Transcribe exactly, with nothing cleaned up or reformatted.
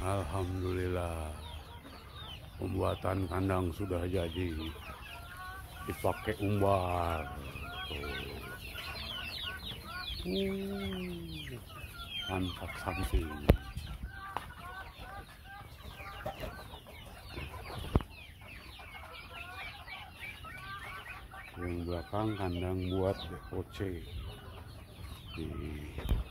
Alhamdulillah, pembuatan kandang sudah jadi, dipakai umbar. Tuh. Uh, mantap samping. Yang belakang kandang buat O C. Di